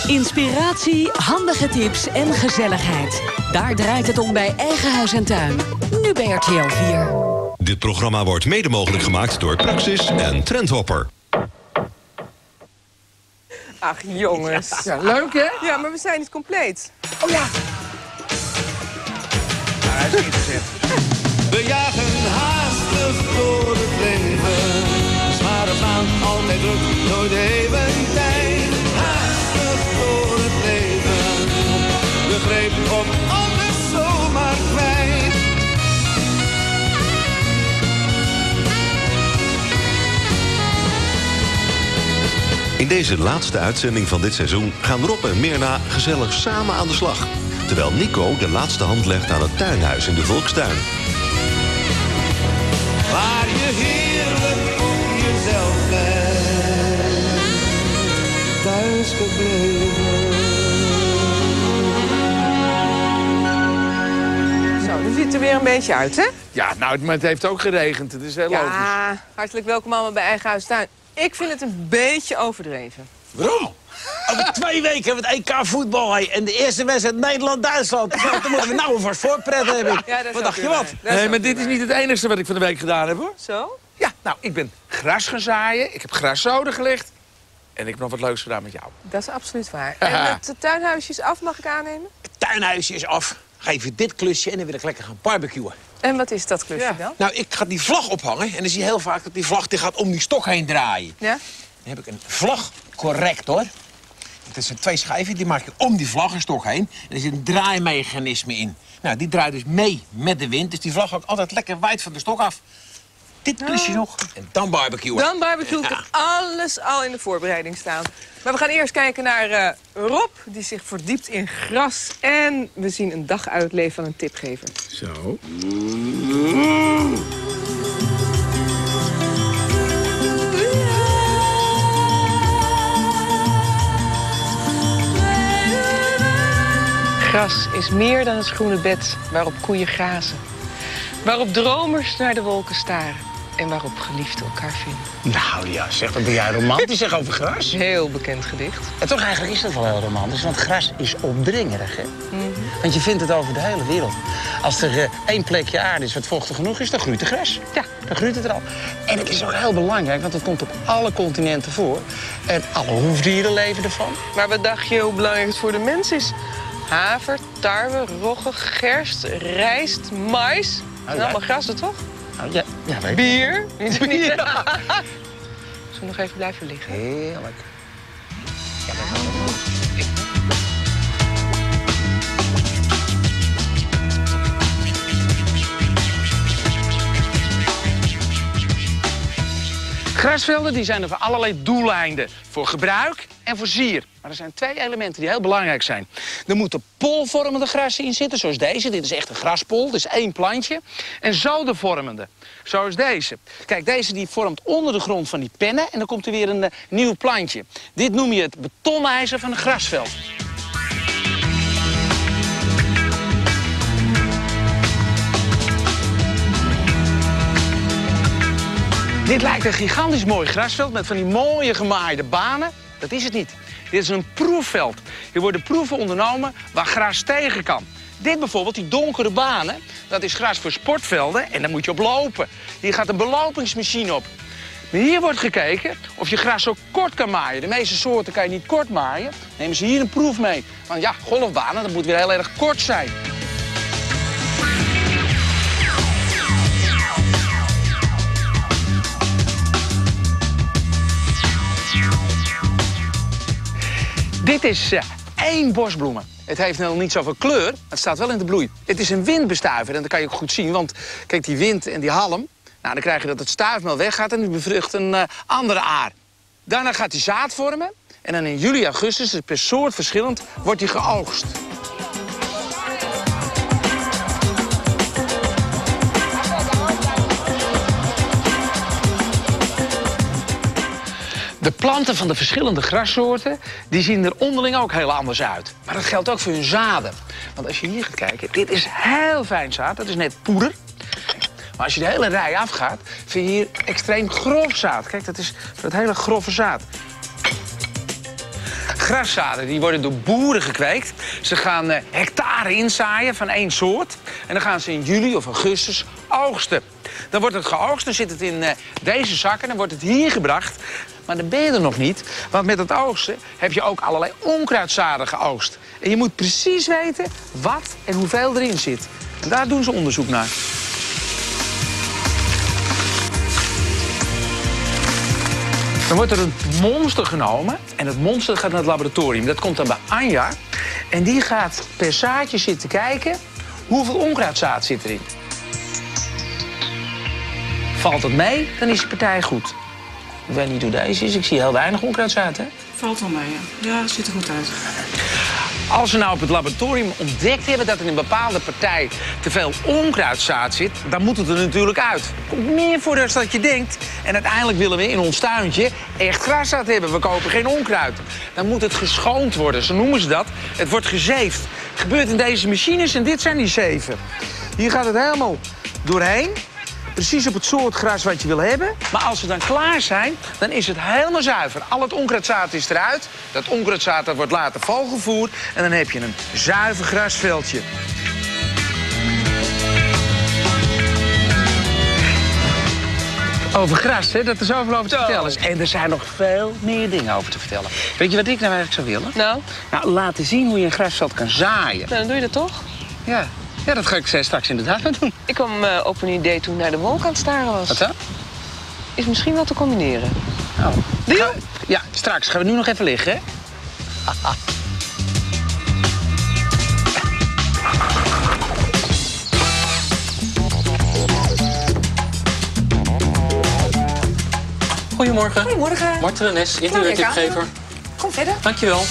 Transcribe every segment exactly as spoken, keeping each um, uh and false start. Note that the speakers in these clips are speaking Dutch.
Inspiratie, handige tips en gezelligheid. Daar draait het om bij Eigen Huis en Tuin. Nu bij R T L vier. Dit programma wordt mede mogelijk gemaakt door Praxis en Trendhopper. Ach, jongens. Ja, leuk, hè? Ja, maar we zijn niet compleet. Oh ja. Nou, hij is niet gezet. We jagen haastig door het leven. Zware baan, altijd druk, nooit even tijd. Haastig door het leven. De greep op alles zomaar kwijt. In deze laatste uitzending van dit seizoen gaan Rob en Mirna gezellig samen aan de slag. Terwijl Nico de laatste hand legt aan het tuinhuis in de Volkstuin. Waar je heerlijk op jezelf bent. Thuis gebleven. Zo, nu ziet het er weer een beetje uit, hè? Ja, nou, maar het heeft ook geregend. Het is heel logisch. Ja, hartelijk welkom allemaal bij Eigen Huis Tuin. Ik vind het een beetje overdreven. Waarom? Over twee weken hebben we het E K voetbal. Hey. En de eerste wedstrijd Nederland-Duitsland. Dan moeten we nou alvast voorpret hebben. Ja, dat wat dacht je waar. wat? Nee, maar dit is niet het enige wat ik van de week gedaan heb, hoor. Zo? Ja, nou, ik ben gras gaan zaaien. Ik heb graszoden gelegd. En ik heb nog wat leuks gedaan met jou. Dat is absoluut waar. En het tuinhuisje is af, mag ik aannemen? Het tuinhuisje is af. Geef je dit klusje en dan wil ik lekker gaan barbecuen. En wat is dat klusje Ja. dan? Nou, ik ga die vlag ophangen. En dan zie je heel vaak dat die vlag die gaat om die stok heen draaien. Ja? Dan heb ik een vlagcorrector. Dat zijn twee schijven, die maak je om die vlaggenstok heen. En er zit een draaimechanisme in. Nou, die draait dus mee met de wind. Dus die vlag gaat altijd lekker wijd van de stok af. Dit klusje Oh. nog. En dan barbecuen. Dan barbecue. Ik heb alles al in de voorbereiding staan. Maar we gaan eerst kijken naar uh, Rob, die zich verdiept in gras. En we zien een dag uit het leven van een tipgever. Zo. Gras is meer dan het groene bed waarop koeien grazen. Waarop dromers naar de wolken staren. En waarop geliefden elkaar vinden. Nou ja, zeg, wat ben jij romantisch zeg over gras? Heel bekend gedicht. En toch eigenlijk is dat wel heel romantisch, want gras is opdringerig, hè? Mm-hmm. Want je vindt het over de hele wereld. Als er uh, één plekje aarde is wat vochtig genoeg is, dan groeit er gras. Ja, dan groeit het er al. En het is ook heel belangrijk, want het komt op alle continenten voor. En alle hoefdieren leven ervan. Maar wat dacht je hoe belangrijk het voor de mens is? Haver, tarwe, rogge, gerst, rijst, mais. Oh, ja. Allemaal grassen, toch? Nou, ja, ja, weet ik. Bier. Niet, niet. Ja. Zullen we nog even blijven liggen? Heerlijk. Ja, dat is wel ik... Grasvelden die zijn er voor allerlei doeleinden. Voor gebruik en voor zier. Maar er zijn twee elementen die heel belangrijk zijn. Er moeten polvormende grassen in zitten, zoals deze. Dit is echt een graspol, dit is één plantje. En zodenvormende, zoals deze. Kijk, deze die vormt onder de grond van die pennen en dan komt er weer een uh, nieuw plantje. Dit noem je het betonijzer van een grasveld. Dit lijkt een gigantisch mooi grasveld met van die mooie gemaaide banen. Dat is het niet. Dit is een proefveld. Hier worden proeven ondernomen waar gras tegen kan. Dit bijvoorbeeld, die donkere banen, dat is gras voor sportvelden en daar moet je op lopen. Hier gaat een belopingsmachine op. Maar hier wordt gekeken of je gras zo kort kan maaien. De meeste soorten kan je niet kort maaien. Nemen ze hier een proef mee. Want ja, golfbanen, dat moet weer heel erg kort zijn. Dit is uh, één bosbloemen. Het heeft nog niet zoveel kleur, maar het staat wel in de bloei. Het is een windbestuiver en dat kan je ook goed zien. Want kijk, die wind en die halm, nou, dan krijg je dat het stuifmeel weggaat en die bevrucht een uh, andere aar. Daarna gaat hij zaad vormen en dan in juli, augustus, dus per soort verschillend, wordt hij geoogst. De planten van de verschillende grassoorten die zien er onderling ook heel anders uit. Maar dat geldt ook voor hun zaden. Want als je hier gaat kijken, dit is heel fijn zaad. Dat is net poeder. Maar als je de hele rij afgaat, vind je hier extreem grof zaad. Kijk, dat is voor het hele grove zaad. graszaden die worden door boeren gekweekt. Ze gaan uh, hectare inzaaien van één soort. En dan gaan ze in juli of augustus oogsten. Dan wordt het geoogst, dan zit het in uh, deze zakken, dan wordt het hier gebracht. Maar dan ben je er nog niet, want met het oogsten heb je ook allerlei onkruidzaden geoogst. En je moet precies weten wat en hoeveel erin zit. En daar doen ze onderzoek naar. Dan wordt er een monster genomen en het monster gaat naar het laboratorium. Dat komt dan bij Anja en die gaat per zaadje zitten kijken hoeveel onkruidzaad zit erin. Valt het mee, dan is de partij goed. Ik weet niet hoe deze is, ik zie heel weinig onkruidzaad, hè? Valt wel mee, ja. Ja, ziet er goed uit. Als ze nou op het laboratorium ontdekt hebben dat er in een bepaalde partij te veel onkruidzaad zit, dan moet het er natuurlijk uit. Er komt meer voor dan dat je denkt. En uiteindelijk willen we in ons tuintje echt graszaad hebben. We kopen geen onkruid. Dan moet het geschoond worden, zo noemen ze dat. Het wordt gezeefd. Het gebeurt in deze machines en dit zijn die zeven. Hier gaat het helemaal doorheen. Precies op het soort gras wat je wil hebben. Maar als ze dan klaar zijn, dan is het helemaal zuiver. Al het onkruidzaad is eruit. Dat onkruidzaad dat wordt later volgevoerd. En dan heb je een zuiver grasveldje. Over gras, hè? Dat is zoveel over te vertellen is. En er zijn nog veel meer dingen over te vertellen. Weet je wat ik nou eigenlijk zou willen? Nou? Nou, laten zien hoe je een grasveld kan zaaien. Nou, dan doe je dat toch? Ja. Ja, dat ga ik straks inderdaad wel doen. Ik kwam uh, op een idee toen ik naar de wolk aan het staren was. Wat dan? Is misschien wel te combineren. Oh. Doe je? Ga... Ja, straks. Gaan we nu nog even liggen, hè? Goedemorgen. Goedemorgen. Marten Renes, interieurtipgever. Kom verder. Dankjewel.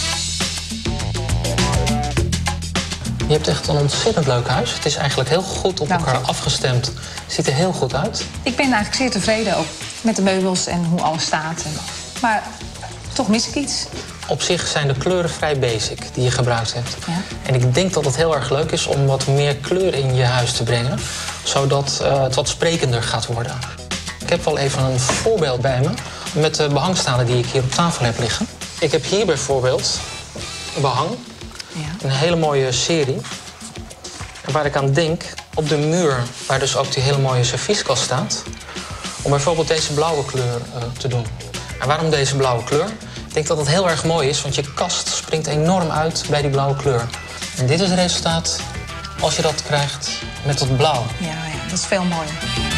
Je hebt echt een ontzettend leuk huis. Het is eigenlijk heel goed op Dank elkaar je. afgestemd. Het ziet er heel goed uit. Ik ben eigenlijk zeer tevreden ook met de meubels en hoe alles staat. Maar toch mis ik iets. Op zich zijn de kleuren vrij basic die je gebruikt hebt. Ja. En ik denk dat het heel erg leuk is om wat meer kleur in je huis te brengen. Zodat uh, het wat sprekender gaat worden. Ik heb wel even een voorbeeld bij me. Met de behangstalen die ik hier op tafel heb liggen. Ik heb hier bijvoorbeeld behang. Ja. Een hele mooie serie. En waar ik aan denk, op de muur, waar dus ook die hele mooie servieskast staat, om bijvoorbeeld deze blauwe kleur uh, te doen. En waarom deze blauwe kleur? Ik denk dat het heel erg mooi is, want je kast springt enorm uit bij die blauwe kleur. En dit is het resultaat als je dat krijgt met dat blauw. Ja, ja, dat is veel mooier.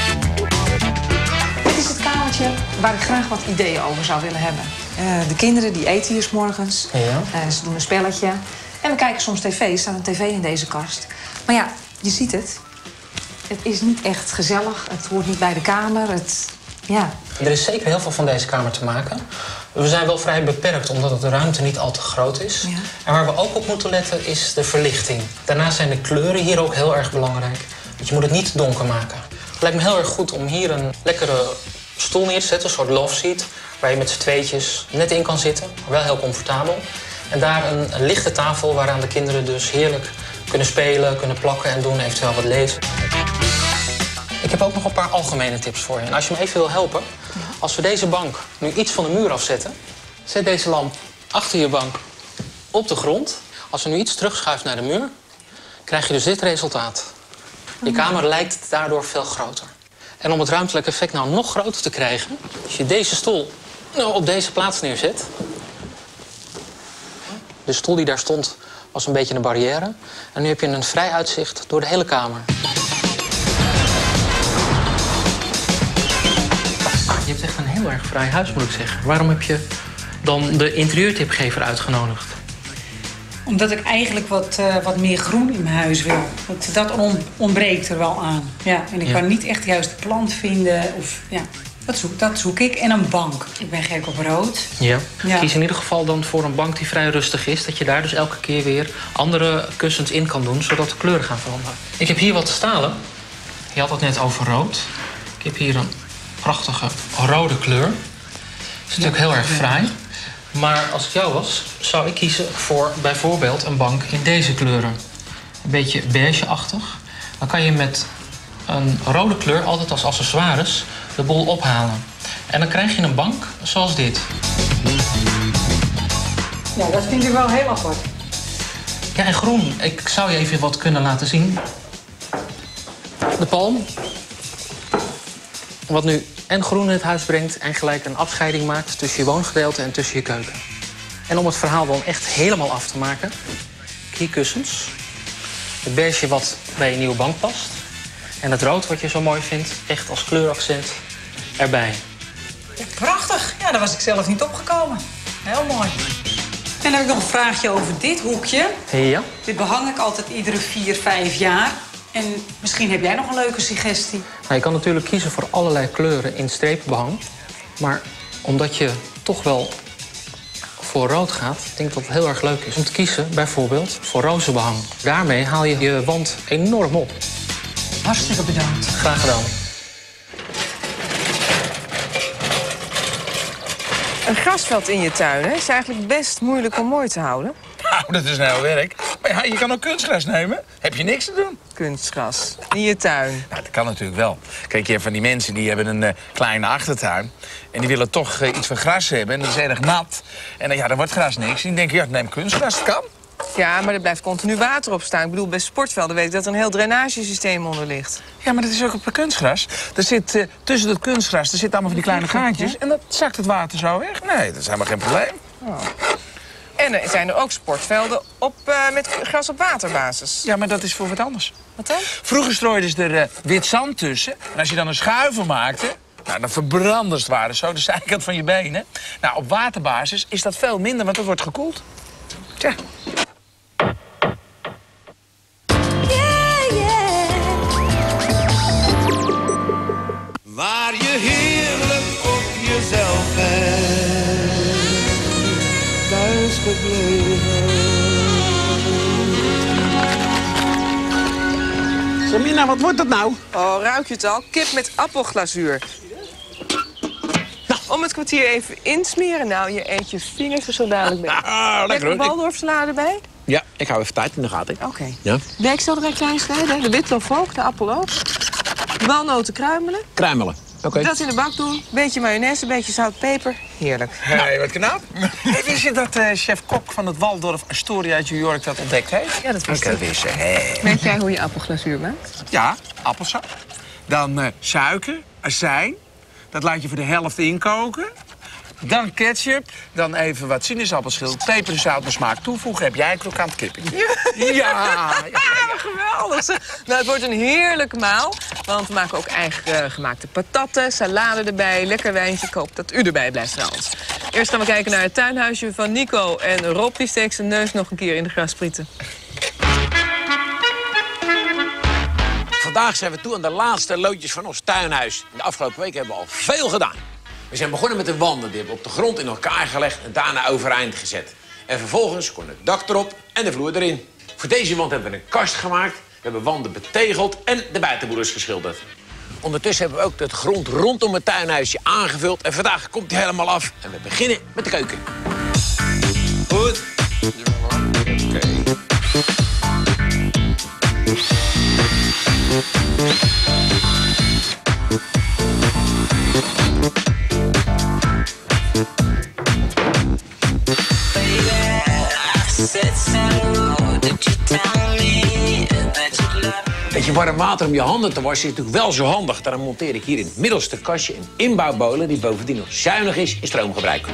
Dit is het kamertje waar ik graag wat ideeën over zou willen hebben. Uh, de kinderen die eten hier 's morgens. Ja. Uh, ze doen een spelletje. En we kijken soms tv, er staat een tv in deze kast. Maar ja, je ziet het. Het is niet echt gezellig, het hoort niet bij de kamer. Het, ja. Er is zeker heel veel van deze kamer te maken. We zijn wel vrij beperkt, omdat de ruimte niet al te groot is. Ja. En waar we ook op moeten letten, is de verlichting. Daarnaast zijn de kleuren hier ook heel erg belangrijk. Want je moet het niet donker maken. Het lijkt me heel erg goed om hier een lekkere stoel neer te zetten, een soort love seat, waar je met z'n tweetjes net in kan zitten. Wel heel comfortabel. En daar een, een lichte tafel waaraan de kinderen dus heerlijk kunnen spelen, kunnen plakken en doen, eventueel wat lezen. Ik heb ook nog een paar algemene tips voor je. En als je me even wil helpen, als we deze bank nu iets van de muur afzetten, zet deze lamp achter je bank op de grond. Als je nu iets terugschuift naar de muur, krijg je dus dit resultaat. Je kamer lijkt daardoor veel groter. En om het ruimtelijk effect nou nog groter te krijgen, als je deze stoel nou op deze plaats neerzet. De stoel die daar stond was een beetje een barrière. En nu heb je een vrij uitzicht door de hele kamer. Je hebt echt een heel erg vrij huis, moet ik zeggen. Waarom heb je dan de interieurtipgever uitgenodigd? Omdat ik eigenlijk wat, uh, wat meer groen in mijn huis wil. Dat, dat on, ontbreekt er wel aan. Ja, en ik Ja. kan niet echt de juiste plant vinden. Of, ja, dat, zoek, dat zoek ik. En een bank. Ik ben gek op rood. Ja. Ja. Kies in ieder geval dan voor een bank die vrij rustig is. Dat je daar dus elke keer weer andere kussens in kan doen, zodat de kleuren gaan veranderen. Ik heb hier wat stalen. Je had het net over rood. Ik heb hier een prachtige rode kleur. Is natuurlijk heel erg fraai. Maar als ik jou was, zou ik kiezen voor bijvoorbeeld een bank in deze kleuren. Een beetje beigeachtig. Dan kan je met een rode kleur altijd als accessoires de boel ophalen. En dan krijg je een bank zoals dit. Ja, dat vind ik wel heel apart. Ja, en groen. Ik zou je even wat kunnen laten zien. De palm. Wat nu en groen in het huis brengt en gelijk een afscheiding maakt tussen je woongedeelte en tussen je keuken. En om het verhaal dan echt helemaal af te maken, keykussens. Het beige wat bij je nieuwe bank past. En het rood wat je zo mooi vindt, echt als kleuraccent, erbij. Ja, prachtig. Ja, daar was ik zelf niet opgekomen. Heel mooi. En dan heb ik nog een vraagje over dit hoekje. Ja. Dit behang ik altijd iedere vier, vijf jaar. En misschien heb jij nog een leuke suggestie. Nou, je kan natuurlijk kiezen voor allerlei kleuren in streepbehang. Maar omdat je toch wel voor rood gaat, ik denk dat het heel erg leuk is om te kiezen bijvoorbeeld voor roze behang. Daarmee haal je je wand enorm op. Hartstikke bedankt. Graag gedaan. Een grasveld in je tuin, hè, is eigenlijk best moeilijk om mooi te houden. Nou, dat is nou werk. Maar ja, je kan ook kunstgras nemen. Heb je niks te doen. Kunstgras in je tuin. Nou, dat kan natuurlijk wel. Kijk, je hebt van die mensen die hebben een uh, kleine achtertuin. En die willen toch uh, iets van gras hebben. En dat is erg nat. En uh, ja, dan wordt gras niks. En die denken, ja, neem kunstgras. Dat kan. Ja, maar er blijft continu water op staan. Ik bedoel, bij sportvelden weet ik dat er een heel drainagesysteem onder ligt. Ja, maar dat is ook op kunstgras. Er zit, uh, tussen het kunstgras er zitten allemaal van die kleine gaatjes. En dat zakt het water zo weg. Nee, dat is helemaal geen probleem. Oh. En er zijn er ook sportvelden op, uh, met gras op waterbasis. Ja, maar dat is voor wat anders. Wat dan? Vroeger strooiden ze er uh, wit zand tussen. En als je dan een schuiver maakte, nou, dan verbrandde het waren zo de zijkant van je benen. Nou, op waterbasis is dat veel minder, want dat wordt gekoeld. Tja. Waar je heerlijk op jezelf bent, thuis gebleven. Samina, wat wordt dat nou? Oh, ruik je het al? Kip met appelglazuur. Nou. Om het kwartier even insmeren. Nou, je eet je vingers er zo dadelijk mee. Ah, lekker hoor. Heb je Waldorfsalade erbij? Ja, ik hou even tijd in de gaten. Oké. Okay. Ja? Werkselderij klein snijden, de witlof ook, de appel ook. Walnoten kruimelen. Kruimelen, oké. Okay. Dat in de bak doen. Beetje mayonaise, beetje zout, peper. Heerlijk. Hé, hey, wat knap. Hey, wist je dat uh, chef-kok van het Waldorf Astoria uit New York dat ontdekt heeft? Ja, dat wist ik. Okay, wist hey. Weet jij hoe je appelglazuur maakt? Ja, appelsap. Dan uh, suiker, azijn. Dat laat je voor de helft inkoken. Dan ketchup, dan even wat sinaasappelschil, peper en zout naar smaak toevoegen. Heb jij krokant kippen? Ja, ja, ja, ja. Geweldig. Nou, het wordt een heerlijke maal. Want we maken ook eigen gemaakte patatten, salade erbij, lekker wijntje. Ik hoop dat u erbij blijft trouwens. Eerst gaan we kijken naar het tuinhuisje van Nico. En Rob die steekt zijn neus nog een keer in de grassprieten. Vandaag zijn we toe aan de laatste loodjes van ons tuinhuis. In de afgelopen weken hebben we al veel gedaan. We zijn begonnen met de wanden, die hebben we op de grond in elkaar gelegd en daarna overeind gezet. En vervolgens kon het dak erop en de vloer erin. Voor deze wand hebben we een kast gemaakt, we hebben wanden betegeld en de buitenboeders geschilderd. Ondertussen hebben we ook de grond rondom het tuinhuisje aangevuld en vandaag komt hij helemaal af. En we beginnen met de keuken. Goed. Oké. Okay. Beetje warm water om je handen te wassen is natuurlijk wel zo handig. Daarom monteer ik hier in het middelste kastje een inbouwboiler die bovendien nog zuinig is in stroomgebruik.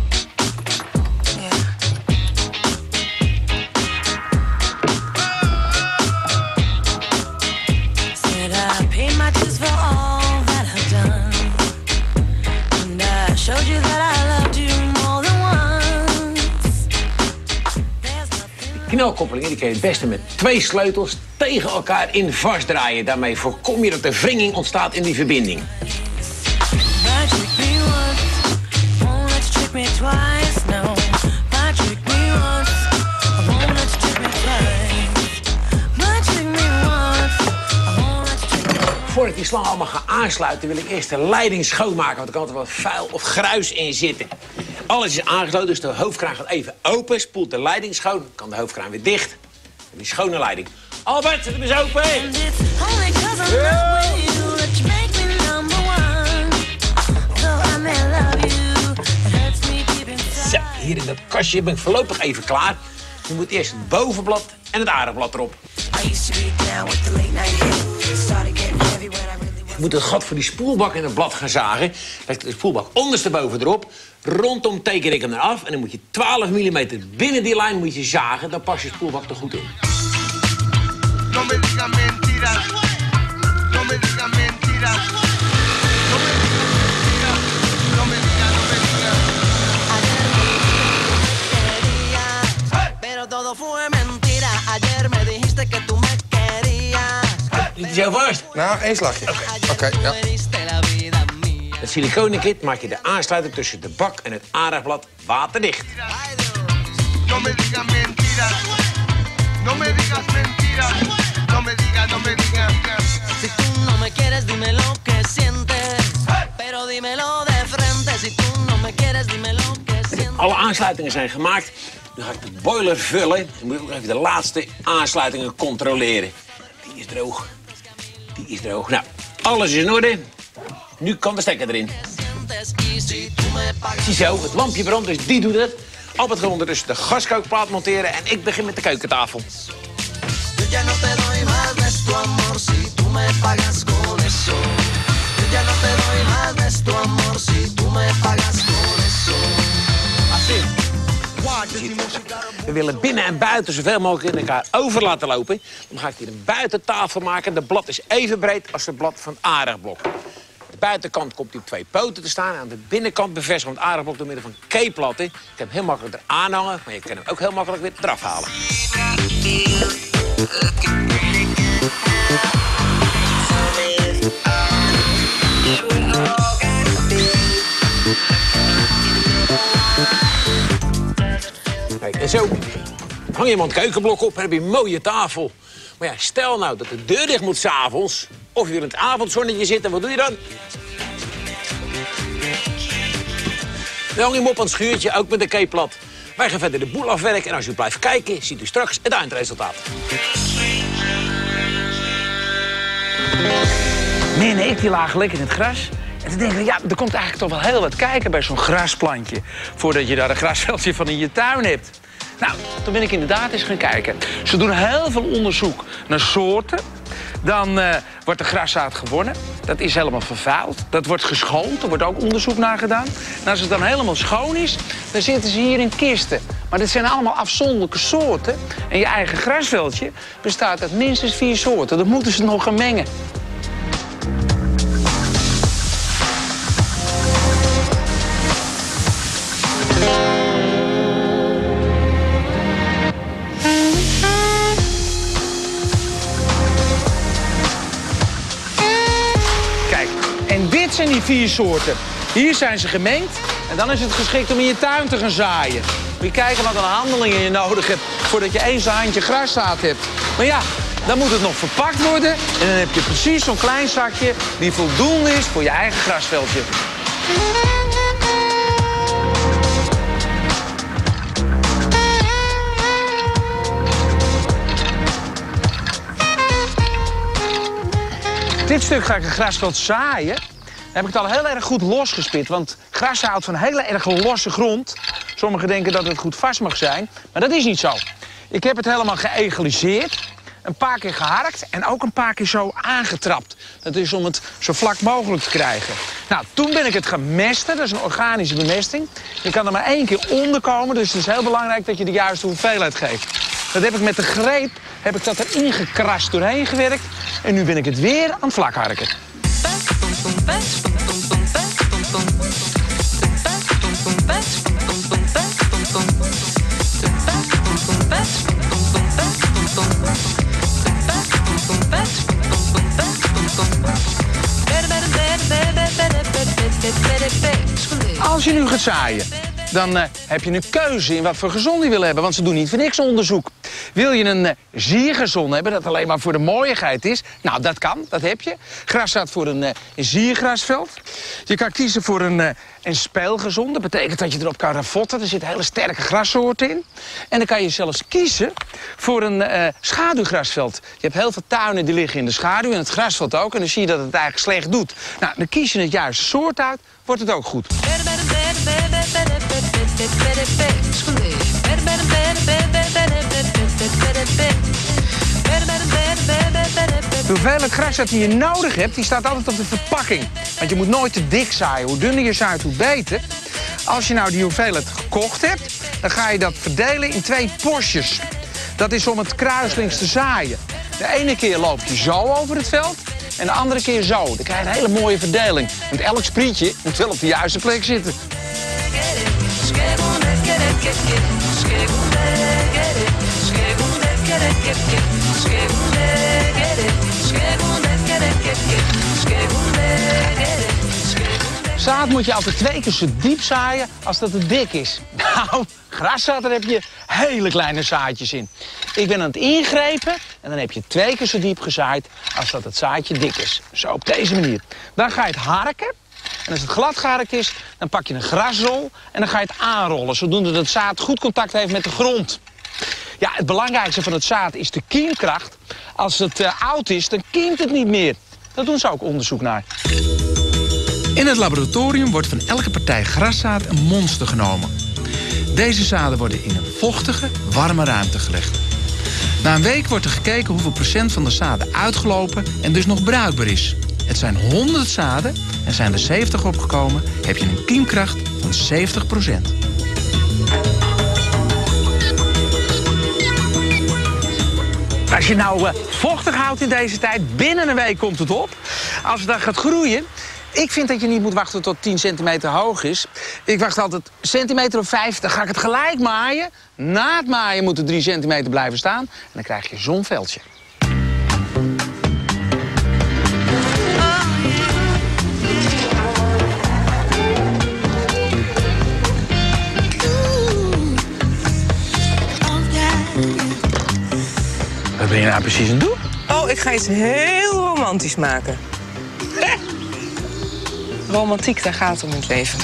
Knelkoppelingen die kun je het beste met twee sleutels tegen elkaar in vastdraaien. Daarmee voorkom je dat er wringing ontstaat in die verbinding. Voordat ik die slang allemaal ga aansluiten, wil ik eerst de leiding schoonmaken. Want er kan altijd wat vuil of gruis in zitten. Alles is aangesloten, dus de hoofdkraan gaat even open. Spoelt de leiding schoon, dan kan de hoofdkraan weer dicht. En die schone leiding. Albert, zet hem eens open! Zo, hier in dat kastje ben ik voorlopig even klaar. Je moet eerst het bovenblad en het aardappelblad erop. Je moet het gat voor die spoelbak in het blad gaan zagen. Leg de spoelbak ondersteboven erop. Rondom teken ik hem eraf. En dan moet je twaalf millimeter binnen die lijn moet je zagen. Dan pas je spoelbak er goed in. No me digas mentiras. No me digas mentiras. No me digas mentiras. No me digas, no me digas. Pero todo fue mentira. Ayer me dijiste que tú me querías. Zit hij zo vast? Nou, één slagje. Oké, okay. okay, ja. Het siliconenkit maak je de aansluiting tussen de bak en het aardappelblad waterdicht. No me digas mentiras. No me digas mentiras. No me digas, no me digas. Si tú no me quieres, dime lo que sientes. Pero dímelo de frente. Si tú no me quieres, dime lo que sientes. Alle aansluitingen zijn gemaakt. Nu ga ik de boiler vullen. Dan moet ik ook even de laatste aansluitingen controleren. Die is droog. Die is droog. Nou, alles is in orde. Nu kan de stekker erin. Ziezo, het lampje brandt, dus die doet het. Albert gaat ondertussen de gaskookplaat monteren en ik begin met de keukentafel. We willen binnen en buiten zoveel mogelijk in elkaar over laten lopen. Dan ga ik hier een buitentafel maken. De blad is even breed als het blad van het aardappelblok. De buitenkant komt hij op twee poten te staan. Aan de binnenkant bevestigen we het aardappelblok door middel van K-platten. Ik kan hem heel makkelijk eraan hangen, maar je kan hem ook heel makkelijk weer eraf halen. Kijk, en zo hang je hem aan het keukenblok op en heb je een mooie tafel. Maar ja, stel nou dat de deur dicht moet 's avonds, of je wil in het avondzonnetje zitten, wat doe je dan? Dan hang je hem op aan het schuurtje, ook met een K-plat. Wij gaan verder de boel afwerken en als u blijft kijken, ziet u straks het eindresultaat. Min en ik die lagen lekker in het gras. En toen denk ik, ja, er komt eigenlijk toch wel heel wat kijken bij zo'n grasplantje. Voordat je daar een grasveldje van in je tuin hebt. Nou, toen ben ik inderdaad eens gaan kijken. Ze doen heel veel onderzoek naar soorten. Dan uh, wordt de graszaad gewonnen. Dat is helemaal vervuild. Dat wordt geschoond. Er wordt ook onderzoek naar gedaan. En als het dan helemaal schoon is, dan zitten ze hier in kisten. Maar dit zijn allemaal afzonderlijke soorten. En je eigen grasveldje bestaat uit minstens vier soorten. Dat moeten ze nog gaan mengen. Dit zijn die vier soorten. Hier zijn ze gemengd en dan is het geschikt om in je tuin te gaan zaaien. Moet je kijken wat een handelingen je nodig hebt voordat je eens een handje graszaad hebt. Maar ja, dan moet het nog verpakt worden en dan heb je precies zo'n klein zakje die voldoende is voor je eigen grasveldje. Dit stuk ga ik een grasveld zaaien. Dan heb ik het al heel erg goed losgespit, want gras houdt van hele erg losse grond. Sommigen denken dat het goed vast mag zijn, maar dat is niet zo. Ik heb het helemaal geëgaliseerd, een paar keer geharkt en ook een paar keer zo aangetrapt. Dat is om het zo vlak mogelijk te krijgen. Nou, toen ben ik het gaan mesten, dat is een organische bemesting. Je kan er maar één keer onder komen, dus het is heel belangrijk dat je de juiste hoeveelheid geeft. Dat heb ik met de greep, heb ik dat erin gekrast doorheen gewerkt. En nu ben ik het weer aan het vlak harken. Als je nu gaat zaaien, dan uh, heb je een keuze in wat voor gezond je wil hebben. Want ze doen niet voor niks onderzoek. Wil je een uh, ziergezond hebben, dat alleen maar voor de mooiigheid is? Nou, dat kan, dat heb je. Gras staat voor een, uh, een ziergrasveld. Je kan kiezen voor een, uh, een speelgezond. Dat betekent dat je erop kan ravotten. Er zitten hele sterke grassoorten in. En dan kan je zelfs kiezen voor een uh, schaduwgrasveld. Je hebt heel veel tuinen die liggen in de schaduw en het grasveld ook. En dan zie je dat het eigenlijk slecht doet. Nou, dan kies je het juiste soort uit, wordt het ook goed. De hoeveelheid graszaad die je nodig hebt, die staat altijd op de verpakking. Want je moet nooit te dik zaaien. Hoe dunner je zaait, hoe beter. Als je nou die hoeveelheid gekocht hebt, dan ga je dat verdelen in twee postjes. Dat is om het kruislings te zaaien. De ene keer loop je zo over het veld en de andere keer zo. Dan krijg je een hele mooie verdeling. Want elk sprietje moet wel op de juiste plek zitten. Zaad moet je altijd twee keer zo diep zaaien als dat het dik is. Nou, graszaad, daar heb je hele kleine zaadjes in. Ik ben aan het ingrepen en dan heb je twee keer zo diep gezaaid als dat het zaadje dik is. Zo, op deze manier. Dan ga je het harken. En als het glad geharkt is, dan pak je een grasrol en dan ga je het aanrollen, zodoende dat het zaad goed contact heeft met de grond. Ja, het belangrijkste van het zaad is de kiemkracht. Als het uh, oud is, dan kiemt het niet meer. Daar doen ze ook onderzoek naar. In het laboratorium wordt van elke partij graszaad een monster genomen. Deze zaden worden in een vochtige, warme ruimte gelegd. Na een week wordt er gekeken hoeveel procent van de zaden uitgelopen en dus nog bruikbaar is. Het zijn honderd zaden en zijn er zeventig opgekomen, heb je een kiemkracht van zeventig procent. Als je nou uh, vochtig houdt in deze tijd, binnen een week komt het op. Als het dan gaat groeien, ik vind dat je niet moet wachten tot tien centimeter hoog is. Ik wacht altijd centimeter of vijf, dan ga ik het gelijk maaien. Na het maaien moet het drie centimeter blijven staan en dan krijg je zo'n veldje. Wat ben je nou precies aan het doen? Oh, ik ga iets heel romantisch maken. Romantiek, daar gaat het om in het leven.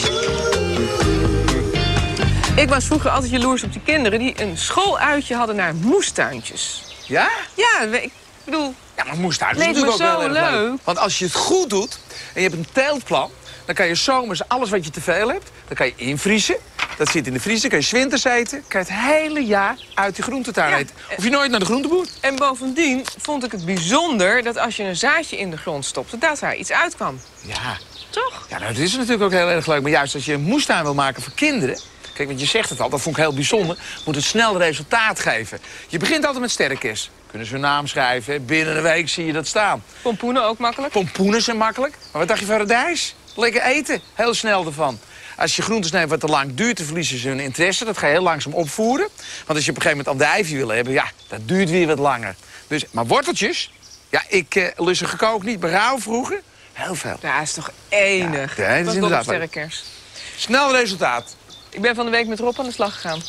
Ik was vroeger altijd jaloers op die kinderen die een schooluitje hadden naar moestuintjes. Ja? Ja, ik bedoel... Ja, maar moestuintjes is leek me natuurlijk ook zo heel erg leuk. leuk. Want als je het goed doet en je hebt een teeltplan, dan kan je zomers alles wat je te veel hebt, dan kan je invriezen. Dat zit in de vriezer, kan je 's winters eten. Kan je het hele jaar uit die groentetuin Ja. eten. Hoef je nooit naar de groenteboer. En bovendien vond ik het bijzonder dat als je een zaadje in de grond stopte, dat daar iets uitkwam. Ja. Toch? Ja, nou, dat is natuurlijk ook heel erg leuk. Maar juist als je een moestuin wil maken voor kinderen, kijk, want je zegt het al, dat vond ik heel bijzonder, moet het snel resultaat geven. Je begint altijd met sterrenkers. Kunnen ze hun naam schrijven, hè? Binnen een week zie je dat staan. Pompoenen ook makkelijk? Pompoenen zijn makkelijk. Maar wat dacht je van radijs? Lekker eten, heel snel ervan. Als je groentes neemt wat te lang duurt, dan verliezen ze hun interesse. Dat ga je heel langzaam opvoeren. Want als je op een gegeven moment andijvie wil hebben, ja, dat duurt weer wat langer. Dus, maar worteltjes, ja, ik uh, lust ze gekookt niet, maar rauw vroeger, heel veel. Ja, dat is toch enig. Ja, dat is inderdaad leuk. Sterrenkers. Snel resultaat. Ik ben van de week met Rob aan de slag gegaan.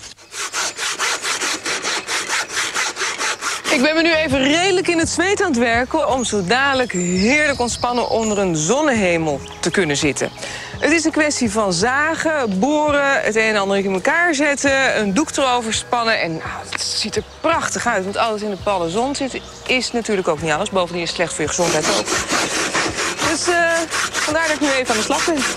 Ik ben me nu even redelijk in het zweet aan het werken om zo dadelijk heerlijk ontspannen onder een zonnehemel te kunnen zitten. Het is een kwestie van zagen, boren, het een en ander in elkaar zetten, een doek erover spannen en nou, het ziet er prachtig uit. Want altijd in de palle zon zitten is natuurlijk ook niet alles. Bovendien is het slecht voor je gezondheid ook. Dus uh, vandaar dat ik nu even aan de slag ben.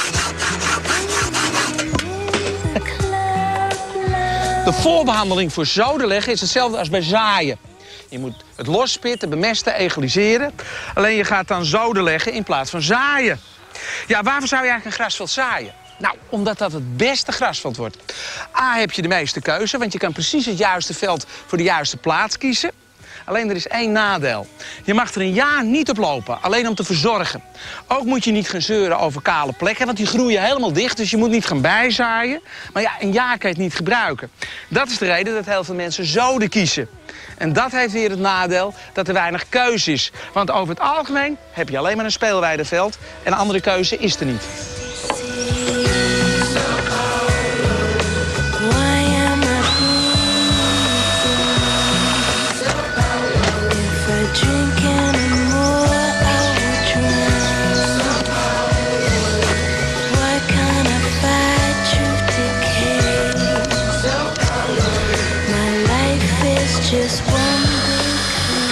De voorbehandeling voor zoden leggen is hetzelfde als bij zaaien. Je moet het losspitten, bemesten, egaliseren. Alleen je gaat dan zoden leggen in plaats van zaaien. Ja, waarvoor zou je eigenlijk een grasveld zaaien? Nou, omdat dat het beste grasveld wordt. A, heb je de meeste keuze, want je kan precies het juiste veld voor de juiste plaats kiezen. Alleen er is één nadeel. Je mag er een jaar niet op lopen, alleen om te verzorgen. Ook moet je niet gaan zeuren over kale plekken, want die groeien helemaal dicht, dus je moet niet gaan bijzaaien. Maar ja, een jaar kan je het niet gebruiken. Dat is de reden dat heel veel mensen zoden kiezen. En dat heeft weer het nadeel dat er weinig keuze is. Want over het algemeen heb je alleen maar een speelweideveld en een andere keuze is er niet.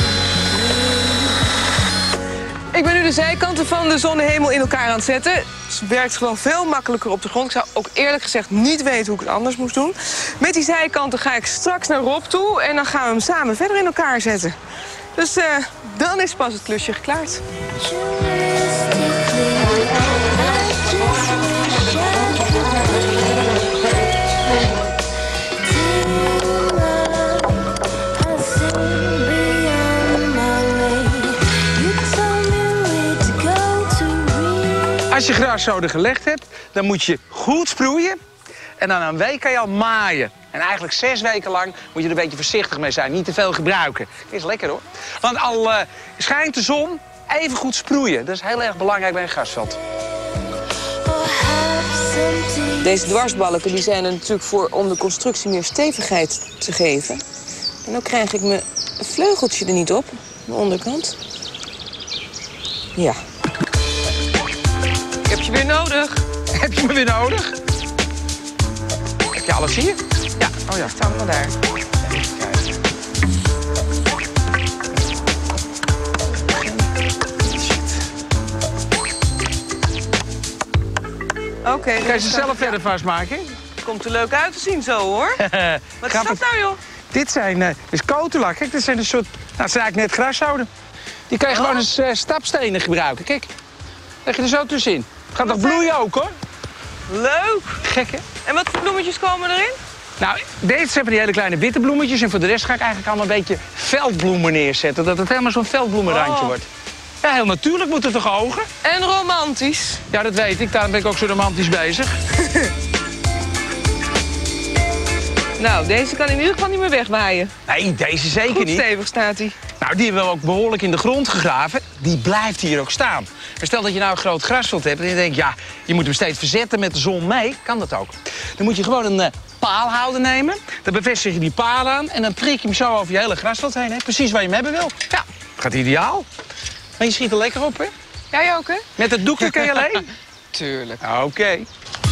Ik ben nu de zijkanten van de zonnehemel in elkaar aan het zetten. gras werkt gewoon veel makkelijker op de grond. Ik zou ook eerlijk gezegd niet weten hoe ik het anders moest doen. Met die zijkanten ga ik straks naar Rob toe en dan gaan we hem samen verder in elkaar zetten. Dus uh, dan is pas het klusje geklaard. Als je graszoden gelegd hebt, dan moet je goed sproeien. En dan een week kan je al maaien. En eigenlijk zes weken lang moet je er een beetje voorzichtig mee zijn. Niet te veel gebruiken. Is lekker hoor. Want al uh, schijnt de zon, even goed sproeien. Dat is heel erg belangrijk bij een grasveld. Deze dwarsbalken die zijn er natuurlijk voor om de constructie meer stevigheid te geven. En dan krijg ik mijn vleugeltje er niet op, de onderkant. Ja. Ik heb je weer nodig. Heb je me weer nodig? Heb je alles hier? Ja, oh ja, staan we daar. Oké. Okay, kan je ze zelf ja. verder vastmaken? Komt er leuk uit te zien zo, hoor. Wat is dat nou, joh? Dit zijn uh, is kotolak. Kijk, dit zijn een soort... Nou, het zijn eigenlijk net graszoden. Die kan je oh. gewoon als uh, stapstenen gebruiken. Kijk, leg je er zo tussenin. Gaat nog bloeien ook, hoor. Leuk. Gek, hè? En wat voor bloemetjes komen erin? Nou, deze zijn die hele kleine witte bloemetjes. En voor de rest ga ik eigenlijk allemaal een beetje veldbloemen neerzetten. Dat het helemaal zo'n veldbloemenrandje oh. wordt. Ja, heel natuurlijk moet het toch ogen? En romantisch. Ja, dat weet ik. Daarom ben ik ook zo romantisch bezig. Nou, deze kan in ieder geval niet meer wegwaaien. Nee, deze zeker Goed niet. stevig staat hij. Nou, die hebben we ook behoorlijk in de grond gegraven. Die blijft hier ook staan. Maar stel dat je nou een groot grasveld hebt en je denkt... ja, je moet hem steeds verzetten met de zon mee. Kan dat ook. Dan moet je gewoon een uh, paalhouder nemen. Dan bevestig je die paal aan en dan prik je hem zo over je hele grasveld heen. Hè? Precies waar je hem hebben wil. Ja, gaat ideaal. Maar je schiet er lekker op, hè? Jij ook, hè? Met het doekje kan je alleen? Tuurlijk. Oké. Okay.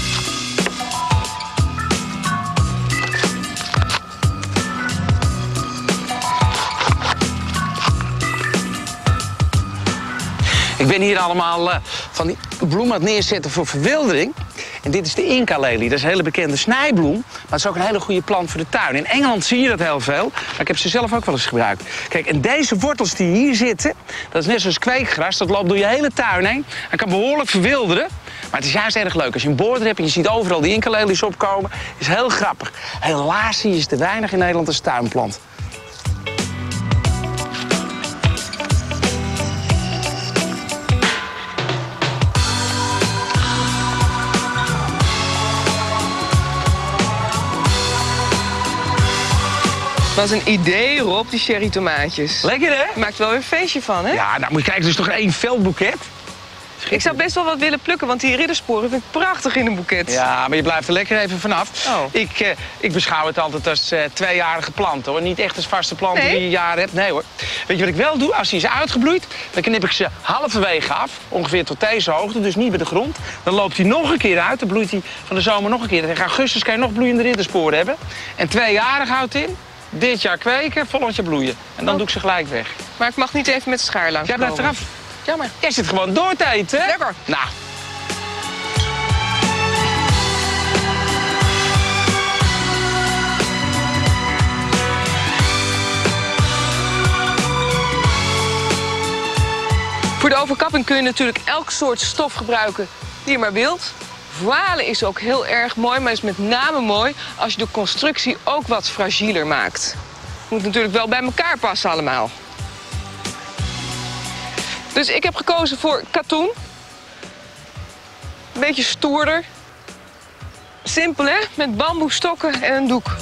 Ik ben hier allemaal uh, van die bloemen aan het neerzetten voor verwildering. En dit is de Inca-lelie. Dat is een hele bekende snijbloem. Maar het is ook een hele goede plant voor de tuin. In Engeland zie je dat heel veel. Maar ik heb ze zelf ook wel eens gebruikt. Kijk, en deze wortels die hier zitten... dat is net zoals kweekgras. Dat loopt door je hele tuin heen. En kan behoorlijk verwilderen. Maar het is juist erg leuk. Als je een boorder hebt en je ziet overal die Inca-lelies opkomen... is heel grappig. Helaas zie je ze te weinig in Nederland als tuinplant. Dat was een idee, Rob, die cherry tomaatjes. Lekker, hè? Je maakt wel weer een feestje van, hè? Ja, nou moet je kijken, het is toch één veldboeket? Ik zou best wel wat willen plukken, want die riddersporen vind ik prachtig in een boeket. Ja, maar je blijft er lekker even vanaf. Oh. Ik, uh, ik beschouw het altijd als uh, tweejarige planten, hoor. Niet echt als vaste planten nee? die je jaren hebt. Nee, hoor. Weet je wat ik wel doe? Als die is uitgebloeid, dan knip ik ze halverwege af. Ongeveer tot deze hoogte, dus niet bij de grond. Dan loopt hij nog een keer uit. Dan bloeit hij van de zomer nog een keer. Tegen augustus kan je nog bloeiende riddersporen hebben. En tweejarig houdt in. Dit jaar kweken, volgend jaar bloeien. En dan oh. doe ik ze gelijk weg. Maar ik mag niet even met de schaar langs. Jij blijft eraf. Jammer. Jij zit gewoon door te eten. Lekker. Nou. Voor de overkapping kun je natuurlijk elk soort stof gebruiken die je maar wilt. Voile is ook heel erg mooi, maar is met name mooi als je de constructie ook wat fragieler maakt. Moet natuurlijk wel bij elkaar passen allemaal. Dus ik heb gekozen voor katoen. Een beetje stoerder. Simpel, hè? Met bamboestokken en een doek.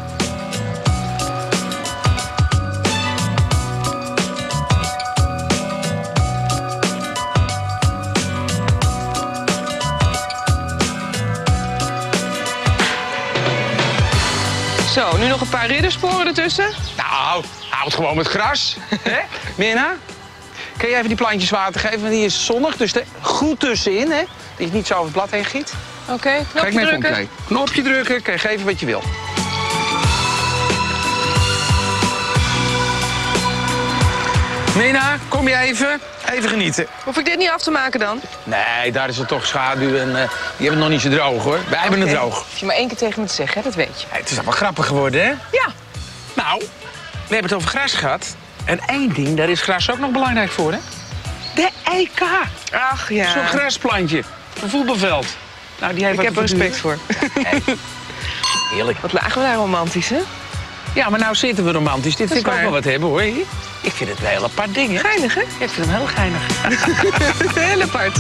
Zo, nu nog een paar riddersporen ertussen. Nou, hou het gewoon met gras. Hè? Mirna, kun je even die plantjes water geven? Want die is zonnig, dus er goed tussenin, hè? Dat je het niet zo over het blad heen giet. Oké, okay, knopje Kijk, drukken. Om, knopje drukken, kan je geven wat je wil. Nina, kom je even? Even genieten. Hoef ik dit niet af te maken dan? Nee, daar is het toch schaduw en uh, die hebben het nog niet zo droog, hoor. Wij hebben het Okay. droog. Als je maar één keer tegen me te zeggen, hè, dat weet je. Hey, het is allemaal grappig geworden, hè? Ja. Nou, we hebben het over gras gehad. En één ding, daar is gras ook nog belangrijk voor, hè? De eika. Ach ja. Zo'n grasplantje. Een voetbalveld. Nou, die heeft ik heb er respect voor. Hey. Heerlijk. Wat lagen we daar romantisch, hè? Ja, maar nou zitten we romantisch. Dit Dat vind ik is ook wel waar. wat hebben, hoor. Ik vind het een heel apart ding, hè? Geinig, hè? Ja, ik vind hem heel geinig. Heel apart.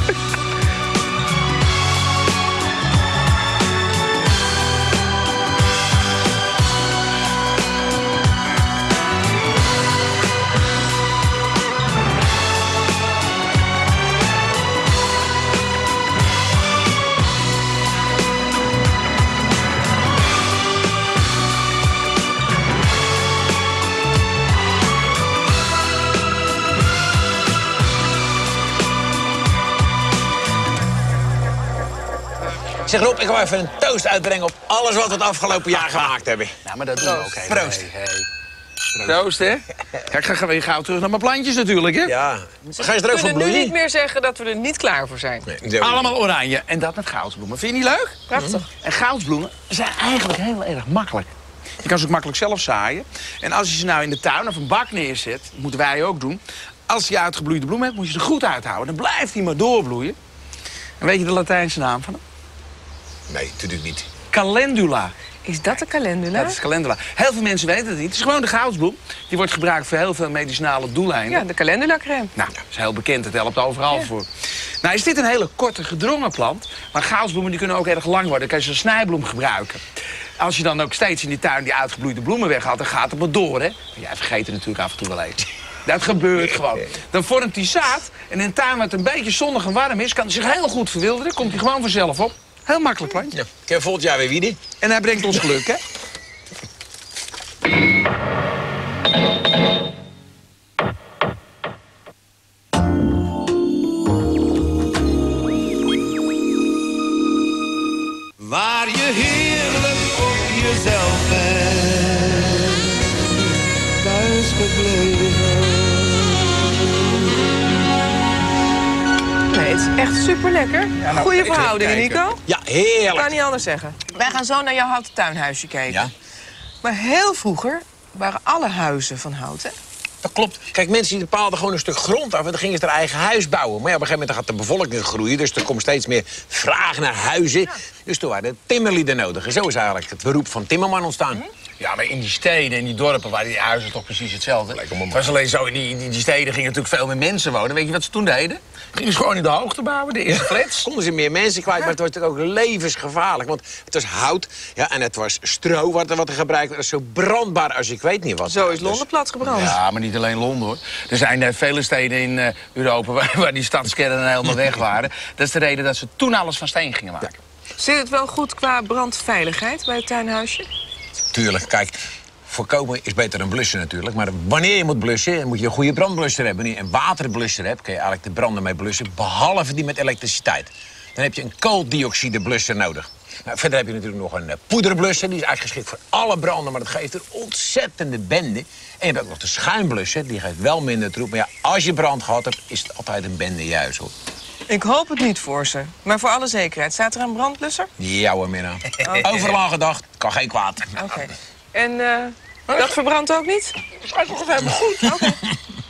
Zeg Rob, ik wil even een toast uitbrengen op alles wat we het afgelopen jaar gemaakt hebben. Nou, maar dat doen we ook even. Proost. Hey, hey. Proost, hè? Ja, ik ga weer gauw terug naar mijn plantjes natuurlijk, hè? Ja. Ga je er We ook voor kunnen nu bloeien? niet meer zeggen dat we er niet klaar voor zijn. Nee, Allemaal oranje. En dat met goudsbloemen. Vind je niet leuk? Prachtig. En goudsbloemen zijn eigenlijk heel erg makkelijk. Je kan ze ook makkelijk zelf zaaien. En als je ze nou in de tuin of een bak neerzet, dat moeten wij ook doen. Als je uitgebloeide bloemen hebt, moet je ze er goed uithouden. Dan blijft hij maar doorbloeien. En weet je de Latijnse naam van hem? Nee, natuurlijk niet. Calendula. Is dat de calendula? Dat is calendula. Heel veel mensen weten het niet. Het is gewoon de goudsbloem. Die wordt gebruikt voor heel veel medicinale doeleinden. Ja, de calendula crème. Nou, dat is heel bekend. Het helpt overal Ja. voor. Nou, is dit een hele korte gedrongen plant. Maar goudsbloemen die kunnen ook erg lang worden. Dan kan je ze als snijbloem gebruiken. Als je dan ook steeds in die tuin die uitgebloeide bloemen weghaalt, dan gaat het maar door, hè? Jij vergeet het natuurlijk af en toe wel even. Dat gebeurt gewoon. Dan vormt hij zaad. En in een tuin waar het een beetje zonnig en warm is, kan hij zich heel goed verwilderen. Komt hij gewoon vanzelf op. Heel makkelijk plantje. Ja. Ik heb volgend jaar weer wieden. En hij brengt ons geluk, hè? Waar je heerlijk op jezelf bent, thuis gebleven. Nee, het is echt super lekker. nou, Goeie ik ga verhoudingen, kijken. Nico. Ja, heerlijk. Kan niet anders zeggen. Wij gaan zo naar jouw houten tuinhuisje kijken. Ja. Maar heel vroeger waren alle huizen van hout, hè? Dat klopt. Kijk, mensen die bepaalden gewoon een stuk grond af en dan gingen ze hun eigen huis bouwen. Maar ja, op een gegeven moment gaat de bevolking groeien, dus er komt steeds meer vraag naar huizen. Ja. Dus toen waren timmerlieden nodig. En zo is eigenlijk het beroep van timmerman ontstaan. Hm? Ja, maar in die steden en die dorpen waren die huizen toch precies hetzelfde. Het was alleen zo, in die, in die steden gingen natuurlijk veel meer mensen wonen. Weet je wat ze toen deden? Gingen ze gewoon in de hoogte bouwen, de eerste flats. Konden ze meer mensen kwijt, maar het was natuurlijk ook levensgevaarlijk. Want het was hout, ja, en het was stro wat er, wat er gebruikt werd. Het was zo brandbaar als ik weet niet wat. Zo is Londen plat gebrand. Ja, maar niet alleen Londen, hoor. Er zijn uh, vele steden in uh, Europa waar, waar die stadskernen helemaal weg waren. Dat is de reden dat ze toen alles van steen gingen maken. Ja. Zit het wel goed qua brandveiligheid bij het tuinhuisje? Tuurlijk, kijk, voorkomen is beter dan blussen natuurlijk. Maar wanneer je moet blussen, moet je een goede brandblusser hebben. Wanneer je een waterblusser hebt, kun je eigenlijk de branden mee blussen. Behalve die met elektriciteit. Dan heb je een kooldioxideblusser nodig. Nou, verder heb je natuurlijk nog een uh, poederblusser. Die is eigenlijk geschikt voor alle branden, maar dat geeft een ontzettende bende. En je hebt ook nog de schuimblusser. Die geeft wel minder troep. Maar ja, als je brand gehad hebt, is het altijd een bende juist, hoor. Ik hoop het niet voor ze. Maar voor alle zekerheid, staat er een brandblusser? Ja hoor, Minna. Okay. Overal aan gedacht, kan geen kwaad. Oké. Okay. En uh, dat verbrandt ook niet? Dat is eigenlijk nog helemaal goed. Oké. Okay.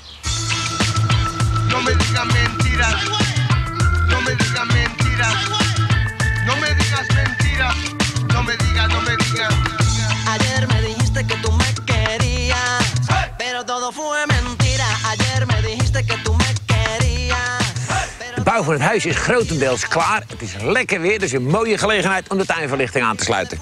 No me digas mentiras. No me digas mentiras. No me digas mentiras. No me digas, no me digas. Ayer me dijiste que tú me querías, pero todo fue mentira. Ayer me dijiste que tú me querías. De bouw van het huis is grotendeels klaar. Het is lekker weer, dus een mooie gelegenheid om de tuinverlichting aan te sluiten.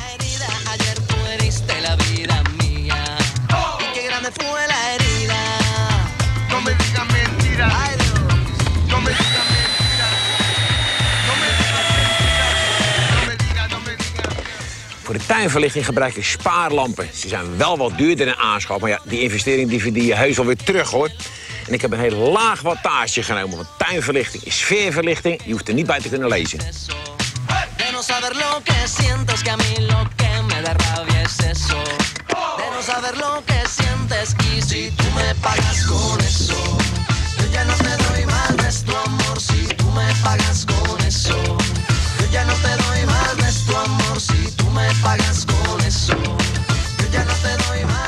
No me digas mentiras. No me digas mentiras. No me digas mentiras. No me digas, no me digas. Voor de tuinverlichting gebruik ik spaarlampen. Die zijn wel wat duurder in aanschaf, maar ja, die investering die verdien je heus alweer terug, hoor. En ik heb een heel laag wattage genomen, want tuinverlichting is sfeerverlichting. Je hoeft er niet bij te kunnen lezen. De no saber lo que siento es que a mí lo que me da rabia es eso. De no saber lo que sientes y si tú me pagas con eso, yo ya no te doy más nuestro amor si tú me pagas con eso, yo ya no te doy más nuestro amor si tú me pagas con eso, yo ya no te doy más.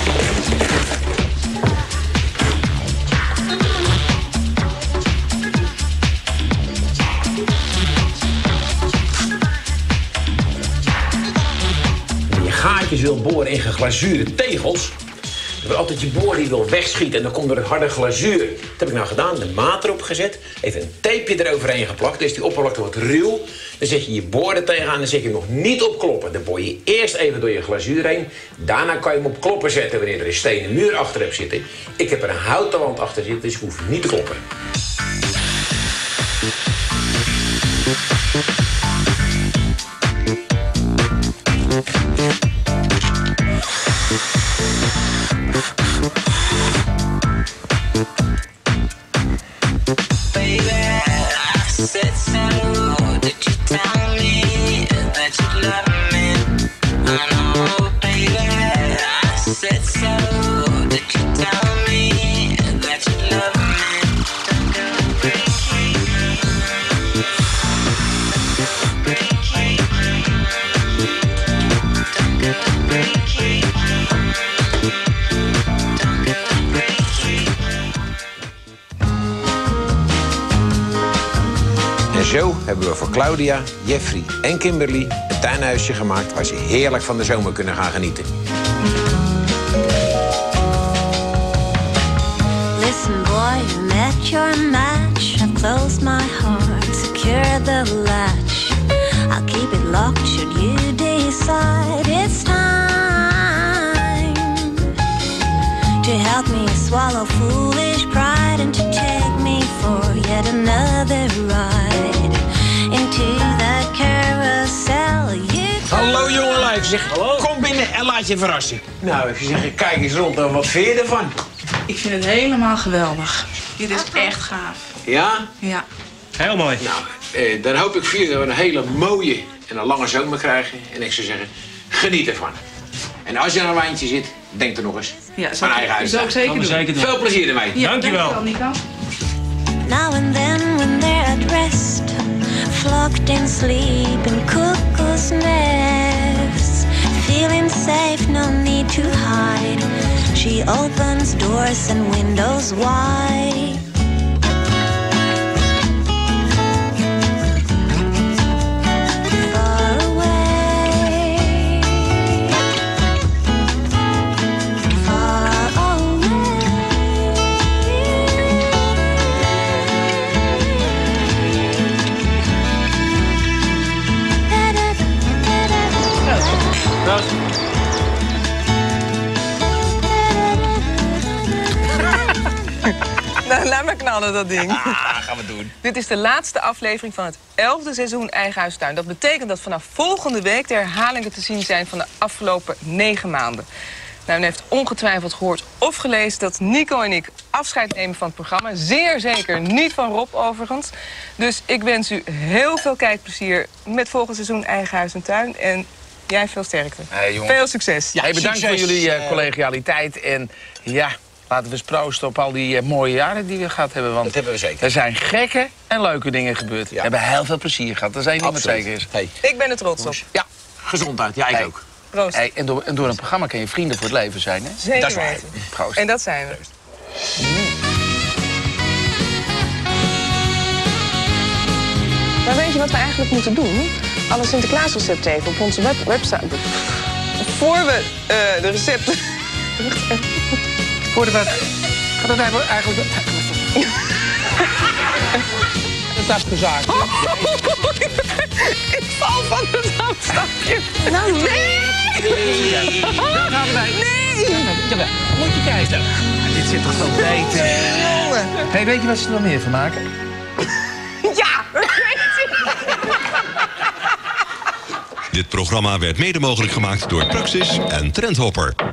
Gaatjes wil boren in geglazuurde tegels. Je wil altijd je boor die wil wegschieten en dan komt er een harde glazuur. Dat heb ik nou gedaan, de maat erop gezet. Even een tapeje eroverheen geplakt. Dus die oppervlakte wordt ruw. Dan zet je je boor er tegenaan en dan zet je hem nog niet op kloppen. Dan boor je eerst even door je glazuur heen. Daarna kan je hem op kloppen zetten wanneer er een stenen muur achter hebt zitten. Ik heb er een houten wand achter zitten, dus ik hoef niet te kloppen. En zo hebben we voor Claudia, Jeffrey en Kimberly een tuinhuisje gemaakt waar ze heerlijk van de zomer kunnen gaan genieten. Listen boy, you met your match. I've closed my heart, secure the latch. I'll keep it locked should you decide it's time to help me swallow foolish pride and to take me for yet another ride into that carousel. You Hallo jongelui, zeg, kom binnen en laat je verrassen. Nou, ik zou zeggen, kijk eens rond en wat vind je ervan? Ik vind het helemaal geweldig. Dit is echt gaaf. Ja? Ja. Heel mooi. Nou, eh, dan hoop ik voor jullie dat we een hele mooie en een lange zomer krijgen. En ik zou zeggen, geniet ervan. En als je aan een wijntje zit, denk er nog eens Ja, aan eigen huis. zou ik zeker doen. Zeker doen. Veel plezier ermee. Ja, dankjewel, Nico. now and then when they're at rest, flocked in sleep in cuckoo's nests, feeling safe, no need to hide. She opens doors and windows wide. Far away, far Nou, laat maar knallen, dat ding. Ah, gaan we doen. Dit is de laatste aflevering van het elfde seizoen Eigen Huis Tuin. Dat betekent dat vanaf volgende week de herhalingen te zien zijn van de afgelopen negen maanden. Nou, u heeft ongetwijfeld gehoord of gelezen dat Nico en ik afscheid nemen van het programma. Zeer zeker niet van Rob, overigens. Dus ik wens u heel veel kijkplezier met volgend seizoen Eigen Huis en Tuin. En jij veel sterkte. Hey, jongen. Veel succes. Ja, hey, bedankt succes. voor jullie uh, collegialiteit. En ja, laten we eens proosten op al die uh, mooie jaren die we gehad hebben. Want dat hebben we zeker. Er zijn gekke en leuke dingen gebeurd. Ja. We hebben heel veel plezier gehad. Dat is één ding wat zeker is. Hey. Ik ben er trots op. Ja. Gezondheid, jij hey. ook. Proost. Hey, en, door, en door een programma kun je vrienden voor het leven zijn, hè? Zeker dat is waar. weten. Proost. En dat zijn we. Maar weet je wat we eigenlijk moeten doen? Alle Sinterklaasrecepten even op onze web website. Voor we uh, de recepten... Voor de wat? Gaat dat eigenlijk... Het afgezaagd. Ik val van het afstapje. Nou, nee! Nee! Daar gaan we bij. Nee! Jawel, moet je kijken. Dit zit toch wel beter. Hey, weet je wat ze er nog meer van maken? Ja, weet je. Dit programma werd mede mogelijk gemaakt door Praxis en Trendhopper.